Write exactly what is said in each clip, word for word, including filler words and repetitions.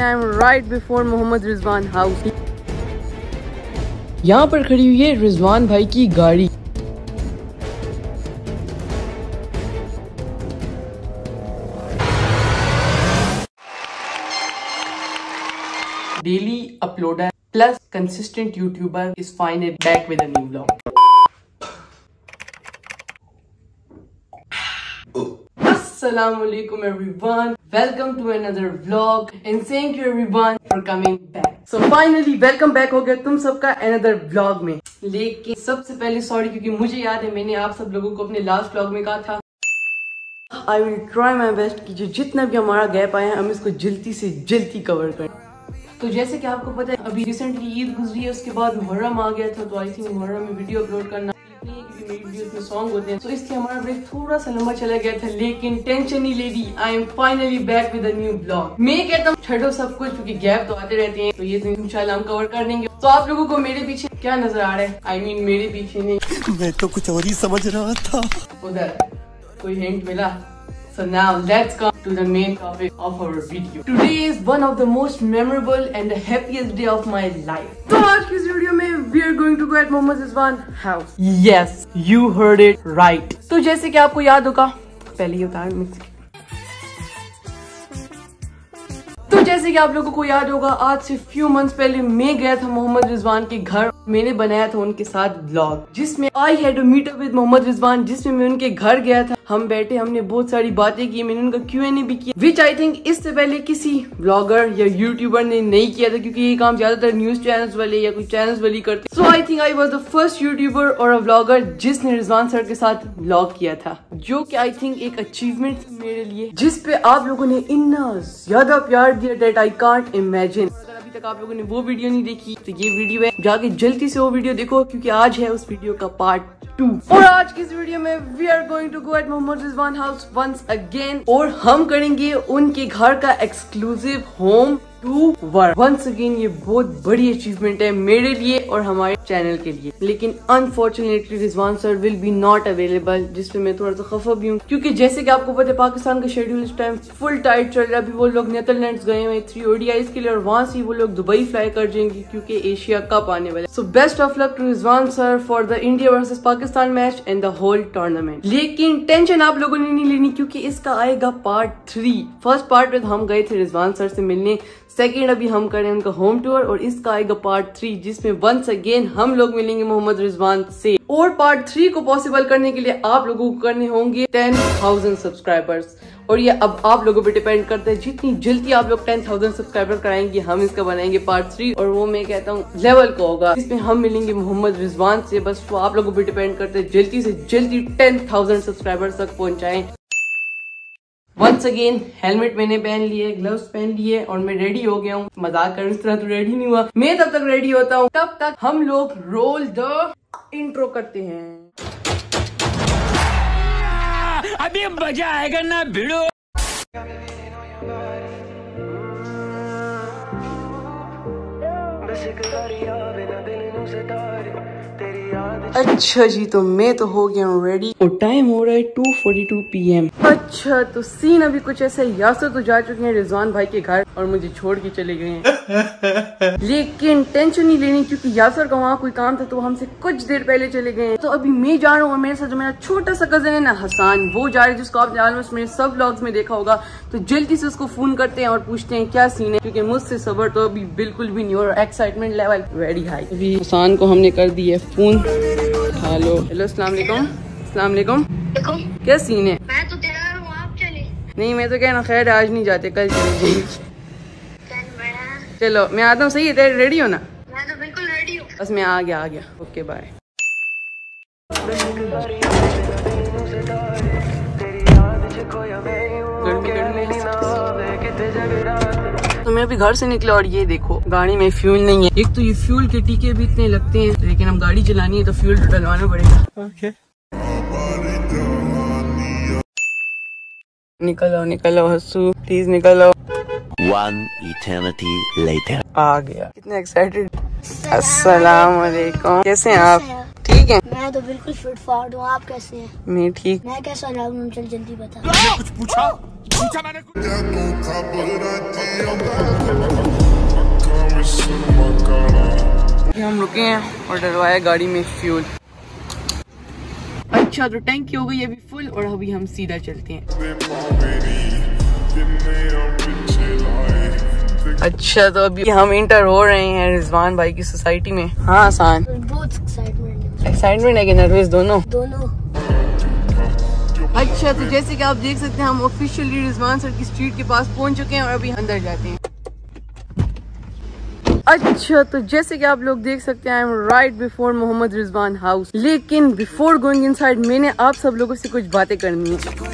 I am right before Mohammad Rizwan house. यहाँ पर खड़ी हुई है रिजवान भाई की गाड़ी। Daily uploader plus consistent YouTuber is finally back with a new vlog. Assalamualaikum everyone, welcome to another vlog and thank you everyone for coming back. So finally welcome back हो गया तुम सबका another vlog में। लेकिन सबसे पहले sorry क्योंकि मुझे याद है मैंने आप सब लोगों को अपने लास्ट vlog में कहा था I will try my best कि जो जितना भी हमारा गैप आया है हम इसको जल्दी से जल्दी कवर करें। तो जैसे कि आपको पता है अभी रिसेंटली ईद गुजरी है, उसके बाद मुहर्रम आ गया था, तो आई थिंक मुहर्रम में वीडियो अपलोड करना नहीं है क्योंकि मेरी वीडियोस में सॉन्ग होते हैं, तो इसलिए हमारा ब्रेक थोड़ा सा लंबा चला गया था। लेकिन टेंशन नहीं लेनी, I am finally back with a new blog. मैं कहता हूँ छठो सब कुछ क्योंकि गैप तो आते रहते हैं, तो ये तो इंशाल्लाह हम कवर कर देंगे। तो आप लोगों को मेरे पीछे क्या नजर आ रहा है? आई I मीन mean, मेरे पीछे नहीं, मैं तो कुछ और ही समझ रहा था। उधर कोई हिंट मिला? So now let's come to the main topic of our video. Today is one of the most memorable and the happiest day of my life. तो आज की इस वीडियो में we are going to go at Mohammad Rizwan house. Yes, you heard it right. तो जैसे कि आपको याद होगा, पहले ही उतार मिक्स। तो जैसे कि आप लोगों को याद होगा आज से फ्यू मंथ्स पहले मैं गया था मोहम्मद रिजवान के घर। मैंने बनाया था उनके साथ ब्लॉग जिसमें I had a meetup with Mohammad Rizwan, जिसमें मैं उनके घर गया था। हम बैठे, हमने बहुत सारी बातें की, मैंने उनका क्यू एन ए भी किया, विच आई थिंक इससे पहले किसी ब्लॉगर या यूट्यूबर ने नहीं किया था क्योंकि ये काम ज्यादातर न्यूज चैनल्स वाले या कोई चैनल्स वाले करते। So I think I was the first YouTuber और अ ब्लॉगर जिसने रिजवान सर के साथ ब्लॉग किया था, जो कि आई थिंक एक अचीवमेंट मेरे लिए, जिसपे आप लोगों ने इतना ज्यादा प्यार दिया दैट आई कांट इमेजिन। अभी तक आप लोगों ने वो वीडियो नहीं देखी तो ये वीडियो है, जाके जल्दी से वो वीडियो देखो क्योंकि आज है उस वीडियो का पार्ट टू। और आज की इस वीडियो में we are going to go at Mohammad Rizwan house once again, और हम करेंगे उनके घर का exclusive home to work. Once again ये बहुत बड़ी अचीवमेंट है मेरे लिए और हमारे चैनल के लिए। लेकिन unfortunately Rizwan sir will be not available, जिसपे मैं थोड़ा सा खफा भी हूँ क्योंकि जैसे कि आपको पता है पाकिस्तान का शेड्यूल इस टाइम फुल टाइट चल रहा है। अभी वो लोग नेदरलैंड्स गए हुए थ्री ओडीआईज के लिए और वहां से वो लोग दुबई फ्लाई कर जाएंगे क्योंकि एशिया कप आने वाला है। So best of luck to Rizwan sir for the India versus Pakistan match and the whole tournament. लेकिन टेंशन आप लोगों ने नहीं लेनी क्योंकि इसका आएगा पार्ट थ्री। फर्स्ट पार्ट में हम गए थे रिजवान सर से मिलने, सेकेंड अभी हम करें उनका होम टूर, और इसका आएगा पार्ट थ्री जिसमें वंस अगेन हम लोग मिलेंगे मोहम्मद रिजवान से। और पार्ट थ्री को पॉसिबल करने के लिए आप लोगों को करने होंगे टेन थाउजेंड सब्सक्राइबर्स, और ये अब आप लोगों पे डिपेंड करता है। जितनी जल्दी आप लोग टेन थाउजेंड सब्सक्राइबर कराएंगे हम इसका बनाएंगे पार्ट थ्री, और वो मैं कहता हूँ लेवल का होगा जिसमें हम मिलेंगे मोहम्मद रिजवान से। बस वो आप लोगों पे डिपेंड करता है जल्दी से जल्दी टेन थाउजेंड सब्सक्राइबर्स तक पहुंचाएं। वंस अगेन हेलमेट मैंने पहन लिए, ग्लव्स पहन लिए और मैं रेडी हो गया हूँ। मजाक कर इस तरह तो रेडी नहीं हुआ, मैं तब तक रेडी होता हूँ, तब तक हम लोग रोल द इंट्रो करते हैं। अभी मजा आएगा ना भिड़ो। अच्छा जी, तो मैं तो हो गया हूँ रेडी और टाइम हो रहा है two forty two P M. अच्छा तो सीन अभी कुछ ऐसा, यासर तो जा चुके हैं रिजवान भाई के घर और मुझे छोड़ के चले गए हैं। लेकिन टेंशन नहीं लेनी क्योंकि यासर का वहाँ कोई काम था तो हमसे कुछ देर पहले चले गए हैं। तो अभी मैं जा रहा हूँ और मेरे साथ जो मेरा छोटा सा कजन है ना हसान, वो जा रहा है, जिसको आपने ऑलमोस्ट मेरे सब व्लॉग्स में देखा होगा। तो जल्दी से उसको फोन करते हैं और पूछते हैं क्या सीन है, क्योंकि मुझसे सबर तो अभी बिल्कुल भी नहीं और एक्साइटमेंट लेवल वेरी हाई। अभी हसान को हमने कर दी है फोन। हेलो हेलो अस्सलाम वालेकुम। अस्सलाम वालेकुम। क्या सीन है? मैं तो तैयार हूँ, आप चले। नहीं मैं तो कहना खैर आज नहीं जाते, कल चले जाएंगे। चलो मैं आता हूँ, सही है? तेरे रेडी हो ना? मैं तो बिल्कुल रेडी हूँ। बस मैं आ गया आ गया ओके बाय। तो मैं अभी घर से निकला और ये देखो गाड़ी में फ्यूल नहीं है। एक तो ये फ्यूल के टीके भी इतने लगते हैं, लेकिन हम गाड़ी चलानी है तो फ्यूल तो डलवाना पड़ेगा। okay. निकल आओ निकल आओ हस्सू, प्लीज निकल आओ। One eternity later. आ गया, कितने एक्साइटेड। अस्सलाम वालेकुम, कैसे हैं आप? ठीक है? मैं तो बिल्कुल फिट फाट हूँ, आप कैसे हैं? मैं ठीक। मैं कैसा लागू? चल जल्दी बता। कुछ पूछा पूछा मैंने कुछ। हम रुके हैं और डलवाया गाड़ी में फ्यूल। अच्छा तो टैंकी हो गई अभी फुल और अभी हम सीधा चलते हैं। अच्छा तो अभी हम इंटर हो रहे हैं रिजवान भाई की सोसाइटी में। हाँ आसान, बहुत एक्साइटमेंट एक्साइटमेंट है कि नर्वस दोनों दोनों। अच्छा तो जैसे कि आप देख सकते हैं हम ऑफिशियली रिजवान सर की स्ट्रीट के पास पहुंच चुके हैं और अभी अंदर जाते हैं। अच्छा तो जैसे कि आप लोग देख सकते हैं I am right before Mohammad Rizwan house. लेकिन बिफोर गोइंग इनसाइड मैंने आप सब लोगों से कुछ बातें करनी है।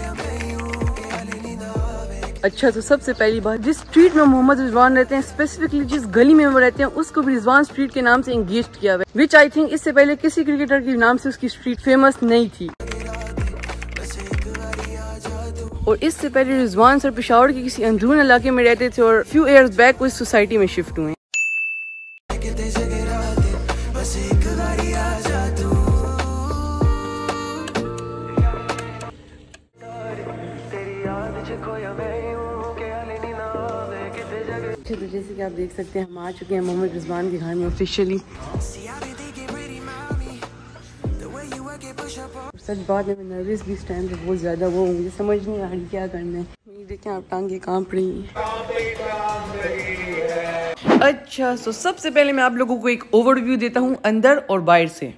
अच्छा तो सबसे पहली बात, जिस स्ट्रीट में मोहम्मद रिजवान रहते हैं, स्पेसिफिकली जिस गली में वो रहते हैं, उसको भी रिजवान स्ट्रीट के नाम से एंगेज किया हुआ है, विच आई थिंक इससे पहले किसी क्रिकेटर के नाम से उसकी स्ट्रीट फेमस नहीं थी। और इससे पहले रिजवान सर पेशावर के किसी अंदरून इलाके में रहते थे और फ्यू इयर्स बैक वो इस सोसाइटी में शिफ्ट हुए। अच्छा तो जैसे कि आप देख सकते हैं हम आ चुके हैं मोहम्मद रिजवान के घर में ऑफिशियली। सच बात है मैं नर्वस भी इस टाइम पे बहुत ज्यादा वो मुझे समझ नहीं आ रही क्या करना है। मेरी देखें आप टांगे कांप रही हैं। अच्छा तो सबसे पहले मैं आप लोगों को एक ओवरव्यू देता हूँ अंदर और बाहर से।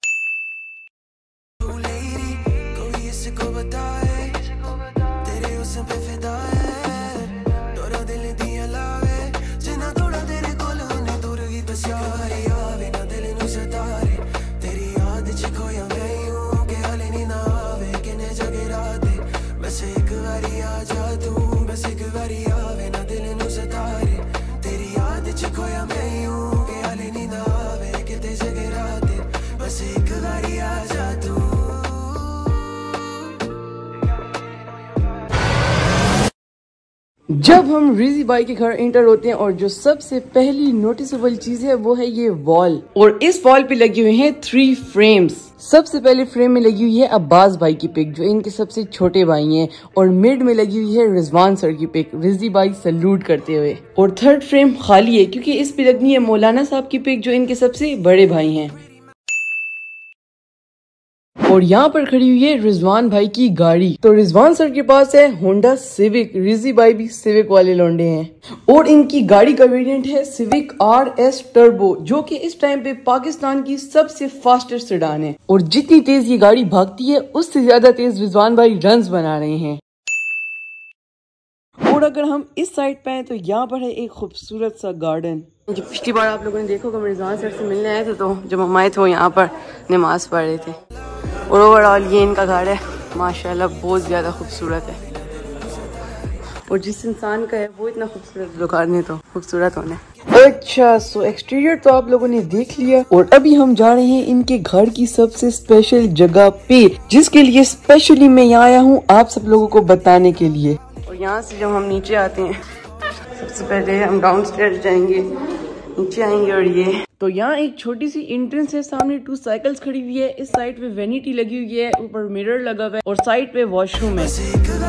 जब हम रिजी भाई के घर एंटर होते हैं और जो सबसे पहली नोटिसेबल चीज है वो है ये वॉल। और इस वॉल पे लगे हुए हैं थ्री फ्रेम्स। सबसे पहले फ्रेम में लगी हुई है अब्बास भाई की पिक जो इनके सबसे छोटे भाई हैं और मिड में लगी हुई है रिजवान सर की पिक रिजी भाई सैल्यूट करते हुए। और थर्ड फ्रेम खाली है क्योंकि इस पे लगनी है मौलाना साहब की पिक जो इनके सबसे बड़े भाई हैं। और यहाँ पर खड़ी हुई है रिजवान भाई की गाड़ी। तो रिजवान सर के पास है होंडा सिविक, रिजी भाई भी सिविक वाले लौंडे हैं। और इनकी गाड़ी का वेरिएंट है सिविक आर एस टर्बो जो कि इस टाइम पे पाकिस्तान की सबसे फास्टेस्ट सेडान है। और जितनी तेज ये गाड़ी भागती है उससे ज्यादा तेज रिजवान भाई रन्स बना रहे हैं। और अगर हम इस साइड पे हैं तो यहाँ पर है एक खूबसूरत सा गार्डन। जो पिछली बार आप लोगों ने देखा कि रिजवान सर से मिलने आए थे तो जब हम आए थे वो यहाँ पर नमाज पढ़ रहे थे। और ओवरऑल ये इनका घर है माशाल्लाह बहुत ज्यादा खूबसूरत है। और जिस इंसान का है वो इतना खूबसूरत दुकान है तो खूबसूरत होने। अच्छा सो एक्सटीरियर तो आप लोगों ने देख लिया और अभी हम जा रहे हैं इनके घर की सबसे स्पेशल जगह पे जिसके लिए स्पेशली मैं यहाँ आया हूँ आप सब लोगों को बताने के लिए। और यहाँ से जब हम नीचे आते हैं सबसे पहले हम डाउन स्टेयर जाएंगे, नीचे आएंगे और ये तो यहाँ एक छोटी सी एंट्रेंस है। सामने टू साइकिल्स खड़ी हुई है, इस साइड पे वेनिटी लगी हुई है, ऊपर मिरर लगा हुआ है और साइड पे वॉशरूम है।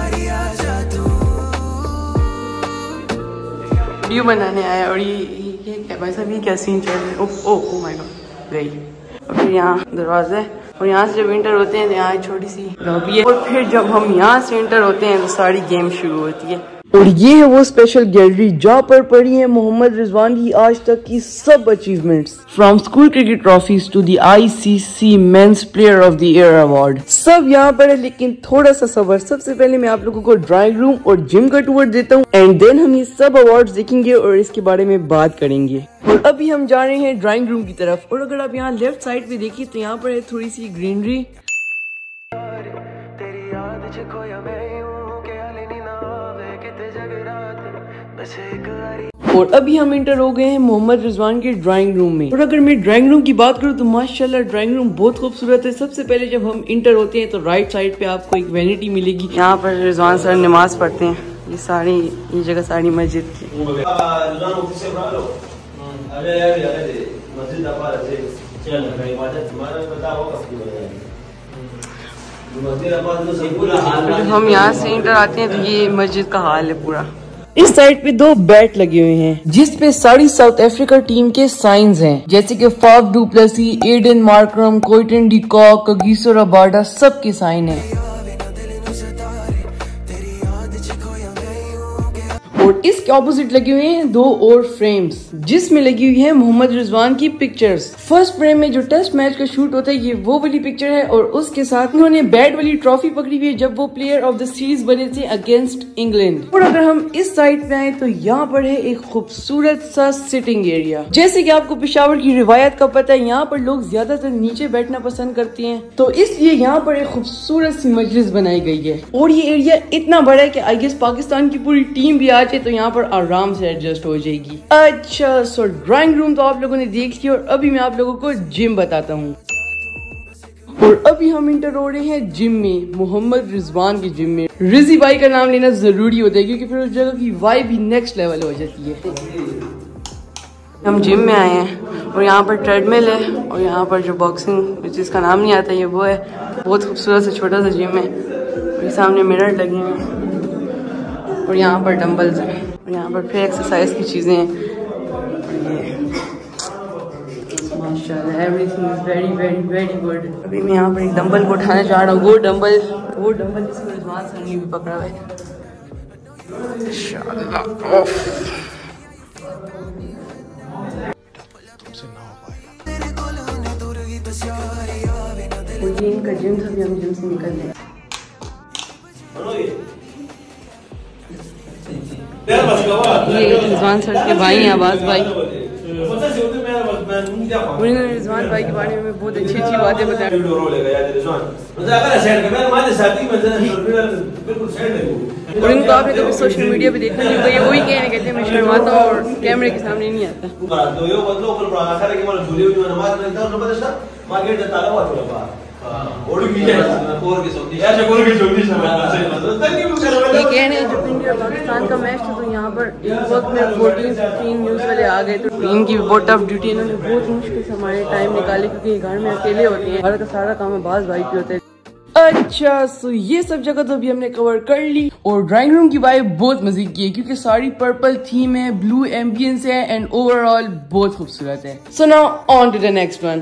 वीडियो बनाने आया और ये ये क्या भाई साहब ये क्या सीन चल रहा है। ओह ओह माय गॉड गई। और फिर यहाँ दरवाजा है और यहाँ से जब एंटर होते हैं तो यहाँ छोटी सी लॉबी है और फिर जब हम यहाँ से एंटर होते हैं तो सारी गेम शुरू होती है। और ये है वो स्पेशल गैलरी जहाँ पर पड़ी है मोहम्मद रिजवान की आज तक की सब achievements from school cricket trophies to the I C C men's player of the year award सब यहाँ पर है। लेकिन थोड़ा सा सबर, सबसे पहले मैं आप लोगों को ड्राइंग रूम और जिम का टूर देता हूँ एंड देन हम ये सब अवार्ड्स देखेंगे और इसके बारे में बात करेंगे। और अभी हम जा रहे हैं ड्राइंग रूम की तरफ। और अगर आप यहाँ लेफ्ट साइड पे देखिए तो यहाँ पर है थोड़ी सी ग्रीनरी। और अभी हम इंटर हो गए हैं मोहम्मद रिजवान के ड्राइंग रूम में। और अगर मैं ड्राइंग रूम की बात करूँ तो माशाल्लाह ड्राइंग रूम बहुत खूबसूरत है। सबसे पहले जब हम इंटर होते हैं तो राइट साइड पे आपको एक वैनिटी मिलेगी। यहाँ पर रिजवान सर नमाज पढ़ते हैं। ये सारी ये जगह सारी मस्जिद की। हम यहाँ से इंटर आते हैं तो ये मस्जिद का हाल है पूरा। इस साइड पे दो बैट लगे हुए हैं जिस पे सारी साउथ अफ्रीका टीम के साइंस हैं, जैसे कि Faf du Plessis, Aiden Markram, Quinton de Kock, Kagiso Rabada, सबके साइन है। और इसके ऑपोजिट लगे हुए हैं दो और फ्रेम्स जिसमें लगी हुई है मोहम्मद रिजवान की पिक्चर्स। फर्स्ट फ्रेम में जो टेस्ट मैच का शूट होता है ये वो वाली पिक्चर है और उसके साथ उन्होंने बैट वाली ट्रॉफी पकड़ी हुई है जब वो प्लेयर ऑफ द सीरीज बने थे अगेंस्ट इंग्लैंड। और अगर हम इस साइड पे आए तो यहाँ पर है एक खूबसूरत सा सिटिंग एरिया। जैसे कि आपको पेशावर की रिवायत का पता है, यहाँ पर लोग ज्यादातर नीचे बैठना पसंद करते हैं, तो इसलिए यहाँ पर एक खूबसूरत सी मजलिस बनाई गई है। और ये एरिया इतना बड़ा है कि आई गेस पाकिस्तान की पूरी टीम भी आ जाए तो यहाँ पर आराम से एडजस्ट हो जाएगी। अच्छा, सो ड्राइंग रूम तो आप लोगों ने देख लिया और अभी मैं आप लोगों को जिम बताता हूँ। और अभी हम इंटर हो रहे हैं जिम में, मोहम्मद रिजवान की जिम में। रिजी भाई का नाम लेना जरूरी होता है क्योंकि फिर उस जगह की वाइब भी नेक्स्ट लेवल हो जाती है। हम जिम में आए हैं और यहाँ पर ट्रेडमिल है और यहाँ पर जो बॉक्सिंग जिसका नाम नहीं आता ये वो है। बहुत खूबसूरत सा छोटा सा जिम है और सामने मिरर लगे हैं और यहाँ पर डंबल्स हैं और यहाँ पर फिर एक्सरसाइज की चीजें हैं। माशाल्लाह everything is very very very good. अभी मैं यहाँ पर एक डंबल को उठाने जा रहा हूँ, वो डंबल वो डंबल जिसमें रिजवान सर ने भी पकड़ा हुआ है। ये इनका जिम था, भी हम जिम से निकल गए। ये रिजवान सर के भाई हैं, आवाज भाई। उन्होंने रिजवान भाई के बारे में बहुत अच्छी अच्छी बातें बताई और इनको आपने कभी सोशल मीडिया पे देखा नहीं तो ये वही कहने कहते हैं मैं शर्माता हूँ और कैमरे के सामने नहीं आता। ये कहने जब इंडिया पाकिस्तान का मैच था तो यहाँ पर एक वक्त में फोर्टीन फिफ्टीन न्यूज वाले आ गए तो टीम की बहुत टफ ड्यूटी इन्होंने बहुत मुश्किल से हमारे टाइम निकाले क्योंकि घर में अकेले होते हैं, घर का सारा काम आबाज भाई पे होता है। अच्छा, सो ये सब जगह तो अभी हमने कवर कर ली और ड्राइंग रूम की वाइब बहुत मजे की है क्योंकि सारी पर्पल थीम है, ब्लू एम्बियंस है एंड ओवरऑल बहुत खूबसूरत है। So now on to the next one.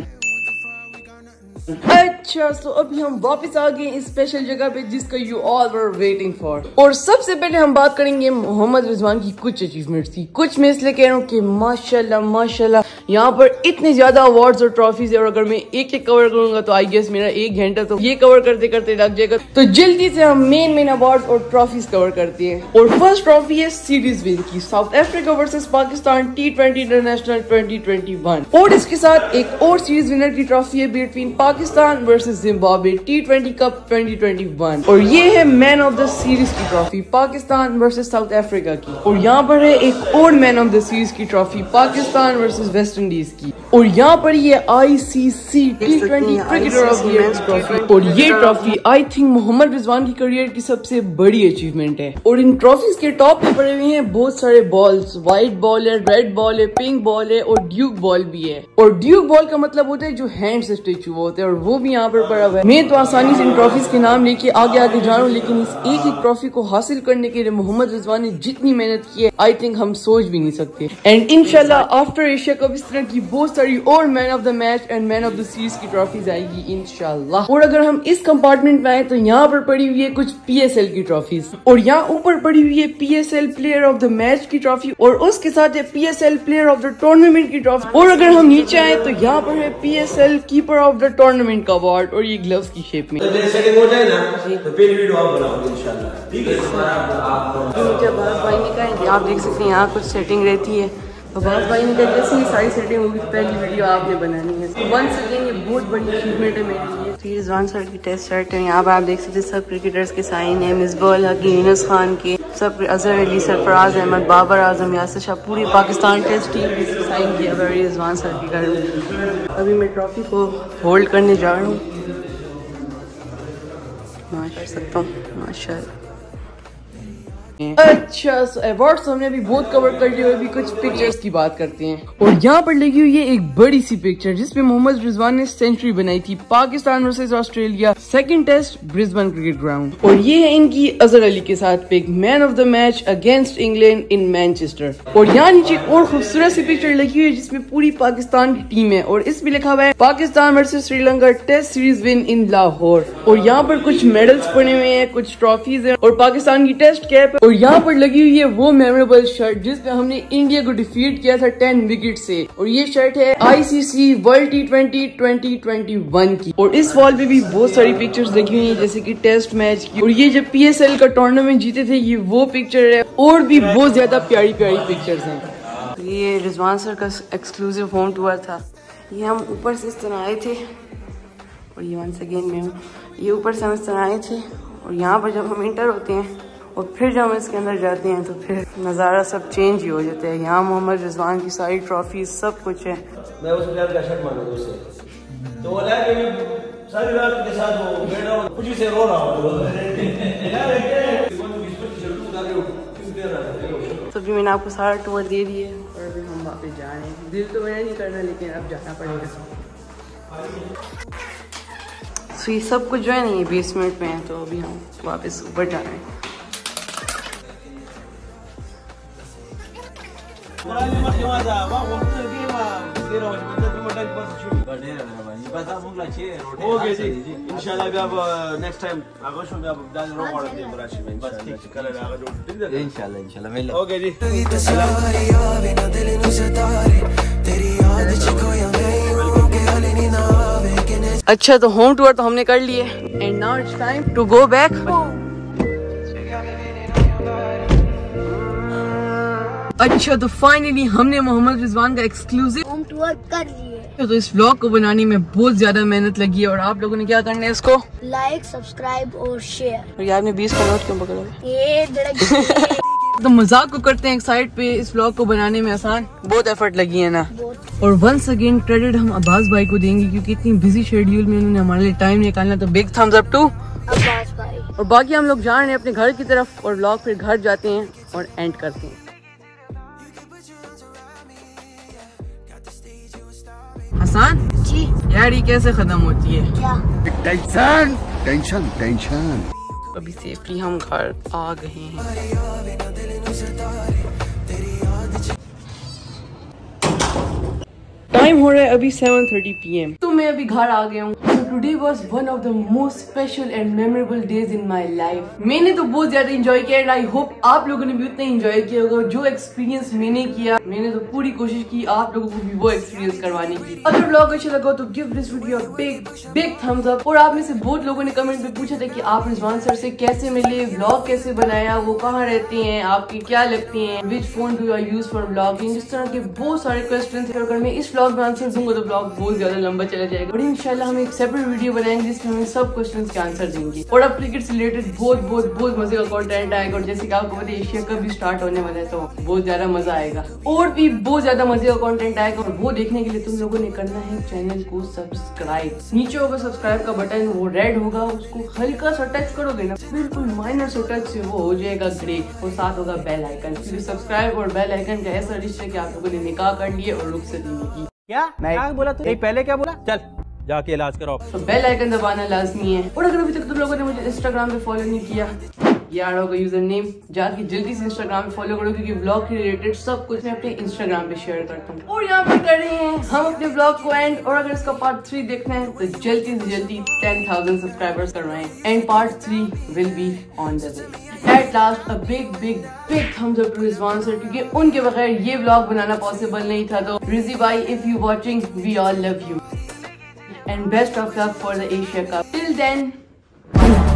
अच्छा, सो अभी हम वापस आ गए इस स्पेशल जगह पे जिसका you all were waiting for. और सबसे पहले हम बात करेंगे मोहम्मद रिजवान की कुछ अचीवमेंट्स की। कुछ मैं इसलिए कह रहा हूँ कि माशाल्लाह माशाल्लाह यहाँ पर इतने ज्यादा अवार्ड्स और ट्रॉफीज है और अगर मैं एक एक कवर करूंगा तो आई गेस मेरा एक घंटा तो ये कवर करते करते लग जाएगा। तो जल्दी से हम मेन मेन अवार्ड्स और ट्रॉफीज कवर करते हैं। और फर्स्ट ट्रॉफी है सीरीज विन की, South Africa versus Pakistan T twenty international twenty twenty one. और इसके साथ एक और सीरीज विनर की ट्रॉफी है between Pakistan versus Zimbabwe T twenty cup twenty twenty one. और ये है मैन ऑफ द सीरीज की trophy Pakistan versus South Africa की। और यहाँ पर है एक और मैन ऑफ द सीरीज की trophy Pakistan versus West Indies की। और यहाँ पर ये I C C T twenty cricketer of the year trophy. और ये trophy I think Mohammad Rizwan की करियर की सबसे बड़ी अचीवमेंट है। और इन ट्रॉफीज के टॉप पे पड़े हुए हैं बहुत सारे बॉल्स, व्हाइट बॉल है, रेड बॉल है, पिंक बॉल है और ड्यूक बॉल भी है। और ड्यूक बॉल का मतलब होता है जो हैंड से स्टैचू होते हैं और वो भी यहाँ पर पड़ा हुआ है। मैं तो आसानी से इन ट्रॉफीज के नाम लेके आगे आगे जा रहा हूँ लेकिन इस एक एक ट्रॉफी को हासिल करने के लिए मोहम्मद रिजवान ने जितनी मेहनत की है आई थिंक हम सोच भी नहीं सकते। एंड इंशाल्लाह आफ्टर एशिया कप इस तरह की बहुत सारी और man of the match and man of the series की ट्रॉफीज आएगी इंशाल्लाह। और अगर हम इस कंपार्टमेंट में आए तो यहाँ पर पड़ी हुई है कुछ पी एस एल की ट्रॉफीज और यहाँ ऊपर पड़ी हुई है P S L player of the match की ट्रॉफी और उसके साथ है P S L player of the tournament की ट्रॉफी। और अगर हम नीचे आए तो यहाँ पर है P S L keeper of the tournament का अवार्ड और ये ग्लव्स की शेप में। सेकंड हो जाए ना तो फिर वीडियो आप बनाओगे इंशाल्लाह, ठीक है। जब भाई ने कहा आप देख सकते हैं यहाँ कुछ सेटिंग रहती है तो बात भाई ने कहा जैसे ये सारी सेटिंग होगी पहली वीडियो आपने बनानी है। तो वंस अगेन ये बहुत बड़ी अचीवमेंट है मेरे लिए। तो रिजवान सर की टेस्ट सेट है, यहाँ पर आप देख सकते हैं सब क्रिकेटर्स के साइन है, मिसबाह हकी, यूनुस खान के, सब अजहर अली, सरफराज अहमद, बाबर आजम, यासिर शाह, पूरी पाकिस्तान टेस्ट टीम ने साइन किया हुआ रिजवान सर के घर में। अभी मैं ट्रॉफी को होल्ड करने जा रहा हूँ, कर सकता हूँ माशाल्लाह। अच्छा, अवार्ड्स हमने अभी बहुत कवर कर लिए, अभी कुछ पिक्चर्स की बात करते हैं। और यहाँ पर लगी हुई है एक बड़ी सी पिक्चर जिसमें मोहम्मद रिजवान ने सेंचुरी बनाई थी Pakistan versus Australia, second test Brisbane cricket ground. और ये है इनकी अजहर अली के साथ pic, man of the match against England in Manchester. और यहाँ नीचे और खूबसूरत सी पिक्चर लगी हुई है जिसमें पूरी पाकिस्तान की टीम है और इसमें लिखा हुआ है Pakistan versus Sri Lanka test series win in Lahore. और यहाँ पर कुछ मेडल्स पड़े हुए हैं, कुछ ट्रॉफीज हैं और पाकिस्तान की टेस्ट कैप है। और यहाँ पर लगी हुई है वो मेमोरेबल शर्ट जिसमें हमने इंडिया को डिफीट किया था टेन विकेट से। और ये शर्ट है ICC world T twenty twenty twenty one की। और इस वॉल पे भी बहुत सारी पिक्चर्स लगी हुई है जैसे कि टेस्ट मैच की। और ये जब पीएसएल का टूर्नामेंट जीते थे ये वो पिक्चर है और भी बहुत ज्यादा प्यारी प्यारी पिक्चर्स हैं। ये रिजवान सर का एक्सक्लूसिव होम टूर था। ये हम ऊपर से इस तरह आए थे और ये वंस अगेन मैं हूँ, ये ऊपर से हम इस तरह आए थे। और यहाँ पर जब हम इंटर होते हैं और फिर जब हम इसके अंदर जाते हैं तो फिर नज़ारा सब चेंज ही हो जाता है। यहाँ मोहम्मद रिजवान की सारी ट्रॉफी सब कुछ है। मैं उस प्लेयर का शर्ट मांगा उससे, तो बोला कि मैं सारी रात के साथ वो बैठा हूँ, कुछ से रो रहा हूँ। तो भी मैंने आपको सारा टूर दे दिए और अभी हम वापस जा रहे हैं। दिल तो मेरा नहीं करना लेकिन अब जाना पड़ेगा। तो ये सब कुछ जो है नहीं बेसमेंट में है, तो अभी हम वापस ऊपर जा रहे हैं। इंशाल्लाह भी अब नेक्स्ट टाइम आगोश में अब डाल रो और दे बराशी में इंशाल्लाह आगे जो इंशाल्लाह इंशाल्लाह मिल ओके जी। अच्छा, तो होम टूर तो हमने कर लिए and now it's time to go back. अच्छा, तो फाइनली हमने मोहम्मद रिजवान का एक्सक्लूसिव होम टूर कर लिए। तो इस व्लॉग को बनाने में बहुत ज्यादा मेहनत लगी है और आप लोगों ने क्या करना है इसको लाइक, सब्सक्राइब और शेयर। और यार मैं बीस का नोट क्यों पकड़ा? ये धड़क तो मजाक को करते हैं एक साइड पे, इस व्लॉग को बनाने में आसान बहुत एफर्ट लगी है ना। और वंस अगेन क्रेडिट हम अब्बास भाई को देंगे क्योंकि इतनी बिजी शेड्यूल में उन्होंने हमारे लिए टाइम निकालना, तो big thumbs up to Abbas भाई। और बाकी हम लोग जा रहे हैं अपने घर की तरफ और व्लॉग फिर घर जाते हैं और एंड करते हैं। हसन जी यार ये कैसे खत्म होती है? क्या? Tension tension tension. अभी सेफली हम घर आ गए हैं। टाइम हो रहा है अभी सेवन थर्टी पी एम। तो मैं अभी घर आ गया हूँ। So today was one of the most special and memorable days in my life. मैंने तो बहुत ज्यादा एंजॉय किया एंड आई होप आप लोगों ने भी उतना एंजॉय किया होगा। जो एक्सपीरियंस मैंने किया, मैंने तो पूरी कोशिश की आप लोगों को भी वो एक्सपीरियंस करवाने की। अगर व्लॉग अच्छा लगा तो give this video big big thumbs up. और आप में से बहुत लोगों ने कमेंट में पूछा था कि आप रिजवान सर से कैसे मिले, व्लॉग कैसे बनाया, वो कहाँ रहते हैं, आपके क्या लगते हैं, which phone do you use for vlogging, इस तरह के बहुत सारे क्वेश्चन थे। अगर मैं इस व्लॉग में आंसर दूंगा तो ब्लॉग बहुत ज्यादा लंबा चला जाएगा, और इंशाल्लाह हम एक सेपरेट वीडियो बनाएंगे जिसमें हम सब क्वेश्चंस के आंसर देंगे। और अब क्रिकेट से रिलेटेड बहुत बहुत बहुत मजे का कंटेंट आएगा। और जैसे कि आपको पता है एशिया कप भी स्टार्ट होने वाला है तो बहुत ज्यादा मजा आएगा और भी बहुत ज्यादा मजे का कंटेंट आएगा। और वो देखने के लिए तुम लोगों ने करना है चैनल को सब्सक्राइब। नीचे होगा सब्सक्राइब का बटन, वो रेड होगा, उसको हल्का सा टच करोगे ना, बिल्कुल माइनर सा टच से वो हो जाएगा ग्रे। और साथ होगा बेल आइकन, क्योंकि सब्सक्राइब और बेल आइकन का ऐसा रिश्ता है कि आप लोगों ने निकाह कर लिए और रुखसत नहीं की। क्या क्या बोला तू? पहले क्या बोला? चल जाके इलाज कराओ। तो बेल आइकन दबाना लाजमी है। और अगर अभी तक तुम लोगों ने मुझे इंस्टाग्राम पे फॉलो नहीं किया, यार होगा यूजर नेम, जाके जल्दी से इंस्टाग्राम पे फॉलो करो क्योंकि व्लॉग के रिलेटेड सब कुछ मैं अपने इंस्टाग्राम पे शेयर करता हूँ। और यहाँ पर कर रहे हैं हम अपने व्लॉग को एंड। और अगर इसका पार्ट थ्री देखना है तो जल्दी से जल्दी टेन थाउजेंड सब्सक्राइबर्स करवाएं and part three will be on the way. At last, a big, big, big thumbs up to Rizwan sir क्योंकि उनके बगैर ये व्लॉग बनाना पॉसिबल नहीं था। तो रिजी भाई, if you watching, we all love you and best of luck for the Asia Cup. Till then.